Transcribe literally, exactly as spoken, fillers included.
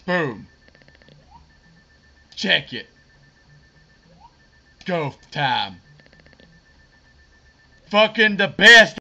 Boom. Check it. Go time. Fucking the best.